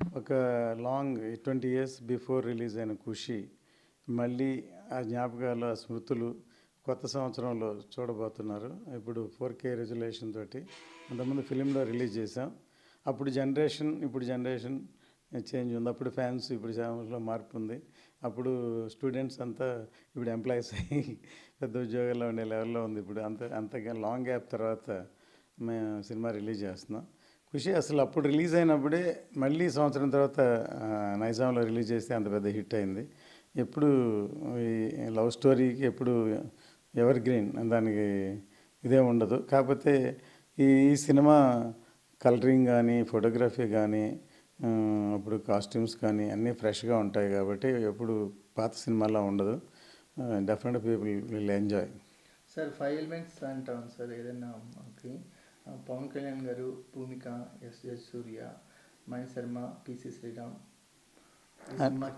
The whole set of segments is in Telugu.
ఒక లాంగ్ 20 ఇయర్స్ బిఫోర్ రిలీజ్ అయిన 'ఖుషి' మళ్ళీ ఆ జ్ఞాపకాలు, ఆ స్మృతులు కొత్త సంవత్సరంలో చూడబోతున్నారు. ఇప్పుడు 4K రెజల్యూషన్ తోటి. అంతకుముందు ఫిలింలో రిలీజ్ చేసాం. అప్పుడు జనరేషన్, ఇప్పుడు జనరేషన్ చేంజ్ ఉంది. అప్పుడు ఫ్యాన్స్, ఇప్పుడు ఫ్యాన్స్లో మార్పు ఉంది. అప్పుడు స్టూడెంట్స్ అంతా ఇప్పుడు ఎంప్లాయీస్ అయ్యి పెద్ద ఉద్యోగాల్లో ఉండే లెవెల్లో ఉంది. ఇప్పుడు అంతగా లాంగ్ గ్యాప్ తర్వాత మేము సినిమా రిలీజ్ చేస్తున్నాం. 'ఖుషి' అసలు అప్పుడు రిలీజ్ అయినప్పుడే మళ్ళీ సంవత్సరం తర్వాత నైజాంలో రిలీజ్ చేస్తే అంత పెద్ద హిట్ అయింది. ఎప్పుడు ఈ లవ్ స్టోరీకి ఎప్పుడు ఎవర్ గ్రీన్, దానికి ఇదే ఉండదు. కాకపోతే ఈ సినిమా కలరింగ్ కానీ, ఫోటోగ్రఫీ కానీ, అప్పుడు కాస్ట్యూమ్స్ కానీ అన్నీ ఫ్రెష్గా ఉంటాయి కాబట్టి ఎప్పుడు పాత సినిమాలా ఉండదు. Definite people will enjoy. Sir 5 elements అంటాం సార్ ఏదైనా మనకి. పవన్ కళ్యాణ్ గారు, భూమిక, ఎస్ సూర్య, మణి శర్మ, పిసి శ్రీరామ్, ఈ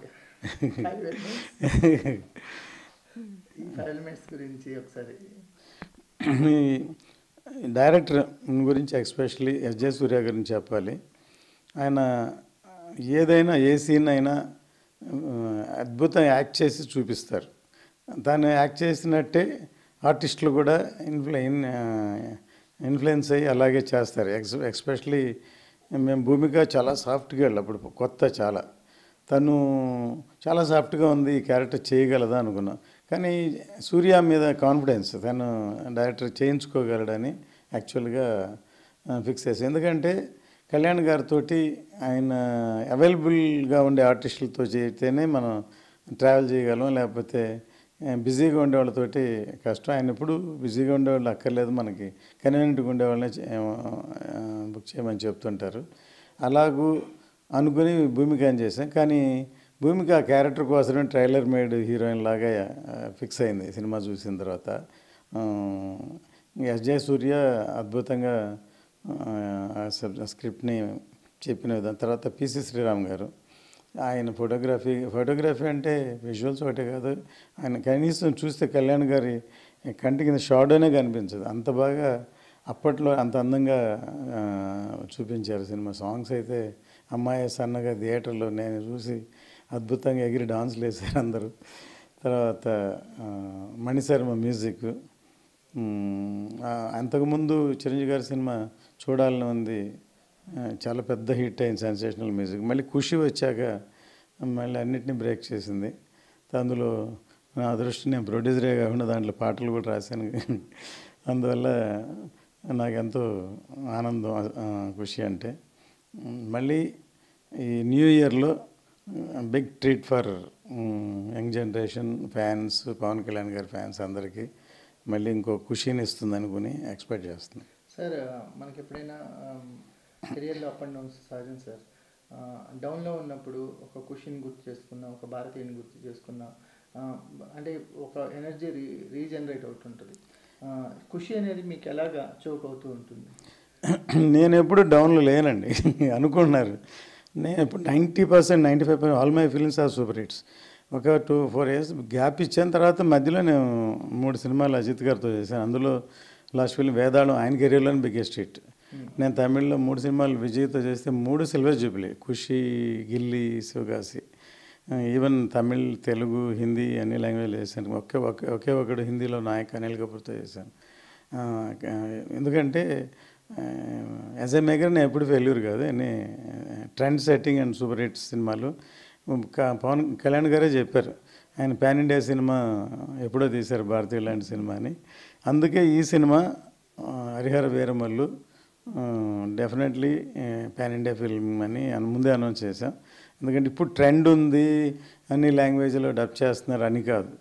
5 ఎలిమెంట్స్ గురించి ఒకసారి. డైరెక్టర్ గురించి ఎస్పెషల్లీ ఎస్జే సూర్య గురించి చెప్పాలి. ఆయన ఏదైనా ఏ సీన్ అయినా అద్భుతంగా యాక్ట్ చేసి చూపిస్తారు. దాన్ని యాక్ట్ చేసినట్టే ఆర్టిస్టులు కూడా ఇన్ఫ్లుయెన్స్ అయ్యి అలాగే చేస్తారు. ఎస్పెషల్లీ మేము భూమిక చాలా సాఫ్ట్ గర్ల్, అప్పుడు కొత్త చాలా. తను చాలా సాఫ్ట్గా ఉంది, ఈ క్యారెక్టర్ చేయగలదా అనుకున్నాం. కానీ సూర్య మీద కాన్ఫిడెన్స్, తను డైరెక్టర్ చేయించుకోగలడని యాక్చువల్గా ఫిక్స్ చేసి. ఎందుకంటే కళ్యాణ్ గారితో ఆయన అవైలబుల్గా ఉండే ఆర్టిస్టులతో చేస్తేనే మనం ట్రావెల్ చేయగలం, లేకపోతే బిజీగా ఉండేవాళ్ళతోటి కష్టం. ఆయన ఎప్పుడు బిజీగా ఉండేవాళ్ళు అక్కర్లేదు, మనకి కన్వీనియంట్గా ఉండేవాళ్ళనే బుక్ చేయమని చెప్తుంటారు. అలాగూ అనుకుని భూమిక అని చేసాం. కానీ భూమిక ఆ క్యారెక్టర్ కోసమే ట్రైలర్ మేడ్ హీరోయిన్ లాగా ఫిక్స్ అయింది సినిమా చూసిన తర్వాత. ఎస్జే సూర్య అద్భుతంగా స్క్రిప్ట్ని చెప్పిన విధానం. తర్వాత పిసి శ్రీరామ్ గారు, ఆయన ఫోటోగ్రఫీ అంటే విజువల్స్ ఒకటే కాదు, ఆయన కనీసం చూస్తే కళ్యాణ్ గారి కంటి కింద షాడోనే కనిపించదు, అంత బాగా అప్పట్లో అంత అందంగా చూపించారు సినిమా. సాంగ్స్ అయితే అమ్మాయి సన్నగా థియేటర్లో నేను చూసి అద్భుతంగా ఎగిరి డాన్స్లు వేశారు అందరూ. తర్వాత మణిశర్మ మ్యూజిక్. అంతకుముందు చిరంజీవి గారి సినిమా చూడాలని ఉంది, చాలా పెద్ద హిట్ అయింది, సెన్సేషనల్ మ్యూజిక్. మళ్ళీ 'ఖుషి' వచ్చాక మళ్ళీ అన్నిటినీ బ్రేక్ చేసింది. అందులో నా అదృష్టం, నేను ప్రొడ్యూసరే కాకుండా దాంట్లో పాటలు కూడా రాశాను. అందువల్ల నాకెంతో ఆనందం 'ఖుషి' అంటే. మళ్ళీ ఈ న్యూ ఇయర్లో big treat for young generation fans, Pawan Kalyan గారి ఫ్యాన్స్ అందరికీ మళ్ళీ ఇంకో 'ఖుషిని' ఇస్తుంది అనుకుని ఎక్స్పెక్ట్ చేస్తున్నాను. సార్ మనకి ఎప్పుడైనా కెరియర్లో అప్ అండ్ డౌన్స్ సహజం సార్. డౌన్లో ఉన్నప్పుడు ఒక 'ఖుషిని' గుర్తు చేసుకున్నా, ఒక భారతీయుని గుర్తు చేసుకున్నా, అంటే ఒక ఎనర్జీ రీజనరేట్ అవుతుంటుంది. 'ఖుషి' అనేది మీకు ఎలాగా చోక్ అవుతూ ఉంటుంది? నేను ఎప్పుడు డౌన్లో లేనండి. అనుకుంటున్నారు, నేను ఇప్పుడు 90%, 95% all my films are super hits. ఒక 2-4 ఇయర్స్ గ్యాప్ ఇచ్చిన తర్వాత మధ్యలో నేను 3 సినిమాలు అజిత్ గారితో చేశాను. అందులో లాస్ట్ ఫిల్మ్ వేదాళం ఆయన కెరీర్లోనే బిగ్గెస్ట్ హిట్. నేను తమిళ్లో 3 సినిమాలు విజయ్తో చేస్తే 3 silver jubilee, 'Kushi', 'Ghilli', 'Sivakasi'. Even Tamil, Telugu, Hindi అన్ని లాంగ్వేజ్లో చేశాను. ఒకే ఒకడు హిందీలో నాయక్ అనిల్ కపూర్తో చేశాను. ఎందుకంటే యాజ్ ఏ మేకర్ నేను ఎప్పుడు ఫెయిల్యూర్ కాదు, అన్ని trend setting and super hits సినిమాలు. పవన్ కళ్యాణ్ గారే చెప్పారు, ఆయన పాన్ ఇండియా సినిమా ఎప్పుడో తీశారు, భారతీయ లాంటి సినిమా అని. అందుకే ఈ సినిమా Harihara Veeramallu definitely pan India film అని ముందే అనౌన్స్ చేశాం. ఎందుకంటే ఇప్పుడు ట్రెండ్ ఉంది, అన్ని లాంగ్వేజ్లో డబ్ చేస్తున్నారు అని కాదు,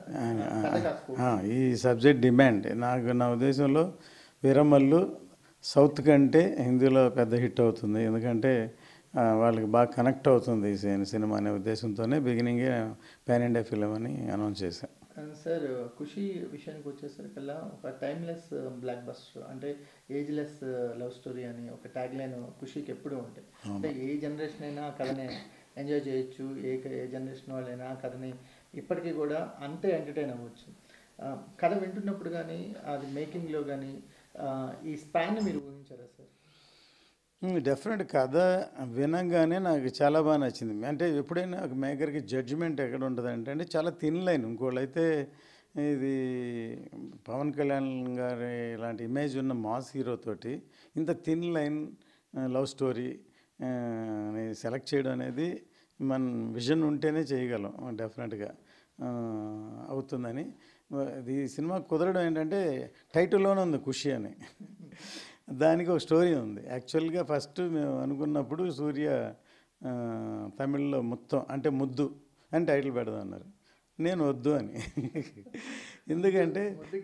ఈ సబ్జెక్ట్ డిమాండ్. నా ఉద్దేశంలో వీరమల్లు సౌత్ కంటే హిందీలో పెద్ద హిట్ అవుతుంది, ఎందుకంటే వాళ్ళకి బాగా కనెక్ట్ అవుతుంది ఈ సినిమా అనే ఉద్దేశంతోనే బిగినింగే పాన్ ఇండియా ఫిలిం అని అనౌన్స్ చేశాం. సార్ 'ఖుషి' విషయానికి వచ్చేసరికల్లా ఒక టైమ్లెస్ బ్లాక్ బస్టర్, అంటే ఏజ్లెస్ లవ్ స్టోరీ అని ఒక ట్యాగ్ లైన్ 'ఖుషికి' ఎప్పుడూ ఉంటాయి. అంటే ఏ జనరేషన్ అయినా కథని ఎంజాయ్ చేయొచ్చు, ఏ జనరేషన్ వాళ్ళైనా కథని ఇప్పటికీ కూడా అంతే ఎంటర్టైన్ అవ్వచ్చు. కథ వింటున్నప్పుడు కానీ, అది మేకింగ్లో కానీ ఈ స్పాన్ని మీరు ఊహించారా సార్? డెఫినెట్ కథ వినంగానే నాకు చాలా బాగా నచ్చింది. అంటే ఎప్పుడైనా ఒక మేకర్‌కి జడ్జ్‌మెంట్ ఎక్కడ ఉంటదంటే అండి చాలా థిన్ లైన్. ఇంకోళ్ళైతే ఇది 'పవన్ కళ్యాణ్' గారి ఇలాంటి ఇమేజ్ ఉన్న మాస్ హీరోతోటి ఇంత థిన్ లైన్ లవ్ స్టోరీ ని సెలెక్ట్ చేయడం అనేది మన విజన్ ఉంటేనే చేయగలం డెఫినెట్‌గా అవుతుందని. ఇది సినిమా కుదరడం ఏంటంటే టైటిల్‌లోనే ఉంది 'ఖుషి' అని. దానికి ఒక స్టోరీ ఉంది. యాక్చువల్‌గా ఫస్ట్ మేము అనుకున్నప్పుడు సూర్య తమిళ్‌లో మొత్తం అంటే 'ముద్దు' అని టైటిల్ పెడదాం అన్నారు. నేను వద్దు అని. ఎందుకంటే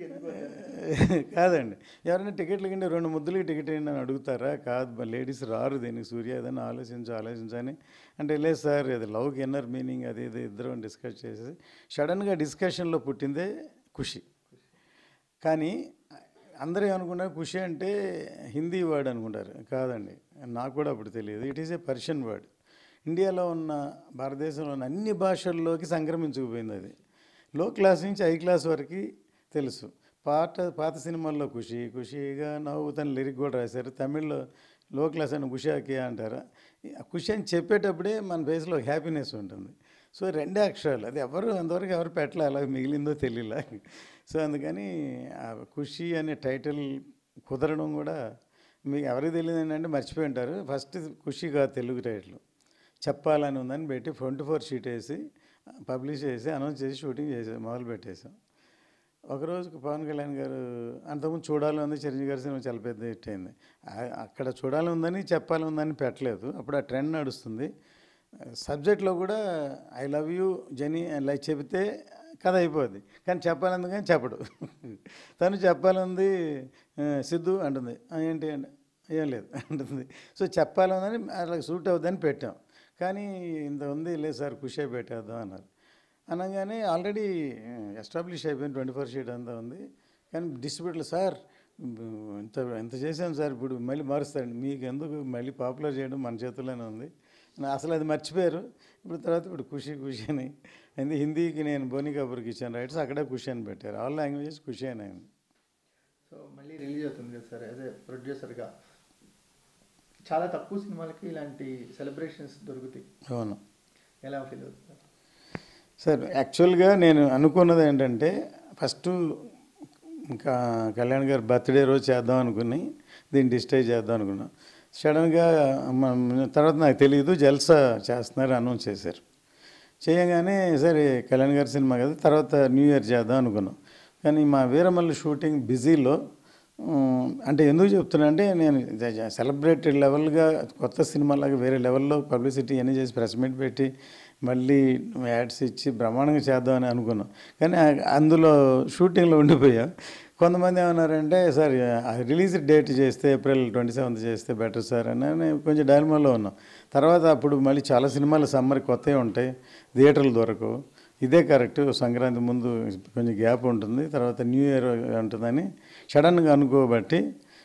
కాదండి. ఎవరైనా టికెట్లు కింద 2 ముద్దులకి టికెట్ ఇయ్యండి అని అడుగుతారా? కాదు లేడీస్ రారు దీనికి సూర్య ఏదైనా ఆలోచించని అంటే లేదు సార్ ఇది లవ్‌కి ఇన్నర్ మీనింగ్ అది ఇది ఇద్దరం డిస్కస్ చేసి సడన్‌గా డిస్కషన్‌లో పుట్టిందే 'ఖుషి'. కానీ అందరూ ఏమనుకున్నారు 'ఖుషి' అంటే హిందీ వర్డ్ అనుకుంటారు. కాదండి. నాకు కూడా అప్పుడు తెలియదు. It is a Persian word. ఇండియాలో ఉన్న భారతదేశంలో ఉన్న అన్ని భాషల్లోకి సంక్రమించుకుపోయింది అది. లో క్లాస్ నుంచి హై క్లాస్ వరకు తెలుసు. పాత సినిమాల్లో 'ఖుషి ఖుషిగా నవ్వుతని' లిరిక్ కూడా రాశారు. తమిళ్లో లో క్లాస్ అని 'ఖుషాకి' అంటారు. 'ఖుషి' అని చెప్పేటప్పుడే మన ఫేస్‌లో హ్యాపీనెస్ ఉంటుంది. సో 2 అక్షరాలు అది అంతవరకు ఎవరు పెట్టలే, అలా మిగిలిందో తెలియలే. సో అందుకని 'ఖుషి' అనే టైటిల్ కుదరడం కూడా మీకు ఎవరికి తెలియదు ఏంటంటే మర్చిపోయి ఉంటారు. ఫస్ట్ 'ఖుషి' కాదు తెలుగు టైటిల్. చెప్పాలని ఉందని పెట్టి 24 షీట్ వేసి పబ్లిష్ చేసి అనౌన్స్ చేసి షూటింగ్ మొదలు పెట్టేసాం. ఒకరోజుకి పవన్ కళ్యాణ్ గారు అంతకుముందు చూడాలని ఉంది, చిరంజీవి గారి సినిమా చాలా పెద్ద హిట్ అయింది. అక్కడ చూడాలని ఉందని చెప్పాలని ఉందని పెట్టలేదు. అప్పుడు ఆ ట్రెండ్ నడుస్తుంది. సబ్జెక్ట్లో కూడా ఐ లవ్ యూ జెనీ లైక్ చెబితే కథ అయిపోద్ది. కానీ చెప్పాలంది కానీ చెప్పడు. తను చెప్పాలంది సిద్ధు అంటుంది. ఏంటి అంటే ఏం లేదు అంటుంది. సో చెప్పాలని అలా సూట్ అవుద్దని పెట్టాం. కానీ ఇంత ఉంది లేదు సార్ 'ఖుషి' పెట్టేద్దాం అన్నారు. అనగానే ఆల్రెడీ ఎస్టాబ్లిష్ అయిపోయింది 24 షీట్ అంతా ఉంది. కానీ డిస్ట్రిబ్యూటర్లు సార్ ఇంత చేశాం సార్ ఇప్పుడు మళ్ళీ మారుస్తారండి. మీకు ఎందుకు మళ్ళీ పాపులర్ చేయడం మన చేతుల్లోనే ఉంది. అసలు అది మర్చిపోయారు. ఇప్పుడు 'ఖుషి ఖుషి' అని అయింది. హిందీకి నేను బోని కపూర్కి ఇచ్చాను రైట్స్, అక్కడే 'ఖుషి' అని పెట్టారు. ఆల్ లాంగ్వేజెస్ 'ఖుషి' అని అయింది. సో మళ్ళీ రిలీజ్ అవుతుంది కదా సార్, అదే ప్రొడ్యూసర్గా చాలా తక్కువ సినిమాలకి ఇలాంటి సెలబ్రేషన్స్ దొరుకుతాయి. అవును. ఎలా ఫీల్ అవుతుంది సార్? యాక్చువల్గా నేను అనుకున్నది ఏంటంటే ఫస్ట్ ఇంకా కళ్యాణ్ గారు బర్త్డే రోజు చేద్దాం అనుకుని దీన్ని డిస్టైజ్ చేద్దాం అనుకున్నాం. సడన్గా తర్వాత నాకు తెలియదు జల్సా చేస్తున్నారు అనౌన్స్ చేశారు. చేయగానే సరే కళ్యాణ్ గారి సినిమా కదా తర్వాత న్యూ ఇయర్ చేద్దాం అనుకున్నాం. కానీ మా వీరమల్లి షూటింగ్ బిజీలో అంటే ఎందుకు చెప్తున్నా అంటే నేను సెలబ్రేటెడ్ లెవెల్గా కొత్త సినిమాలాగా వేరే లెవెల్లో పబ్లిసిటీ అన్నీ చేసి ప్రెస్ మీట్ పెట్టి మళ్ళీ యాడ్స్ ఇచ్చి బ్రహ్మాండంగా చేద్దామని అనుకున్నాం. కానీ అందులో షూటింగ్లో ఉండిపోయాం. కొంతమంది ఏమన్నారంటే సార్ రిలీజ్ డేట్ చేస్తే ఏప్రిల్ 27 చేస్తే బెటర్ సార్ అని కొంచెం డైలమాలో ఉన్నాం. తర్వాత అప్పుడు మళ్ళీ చాలా సినిమాలు సమ్మర్ కొత్తవి ఉంటాయి, థియేటర్లు దొరకవు. ఇదే కరెక్ట్, సంక్రాంతి ముందు కొంచెం గ్యాప్ ఉంటుంది, తర్వాత న్యూ ఇయర్ ఉంటుందని సడన్గా అనుకోబట్టి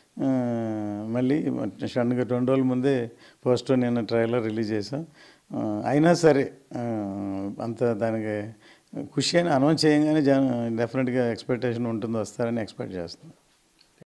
మళ్ళీ సడన్గా 2 రోజుల ముందే పోస్ట్ నిన్న ట్రైలర్ రిలీజ్ చేసాం. అయినా సరే అంత దానికి 'ఖుషి' అని అనౌన్స్ చేయగానే డెఫినెట్గా ఎక్స్పెక్టేషన్ ఉంటుంది, వస్తారని ఎక్స్పెక్ట్ చేస్తున్నాం.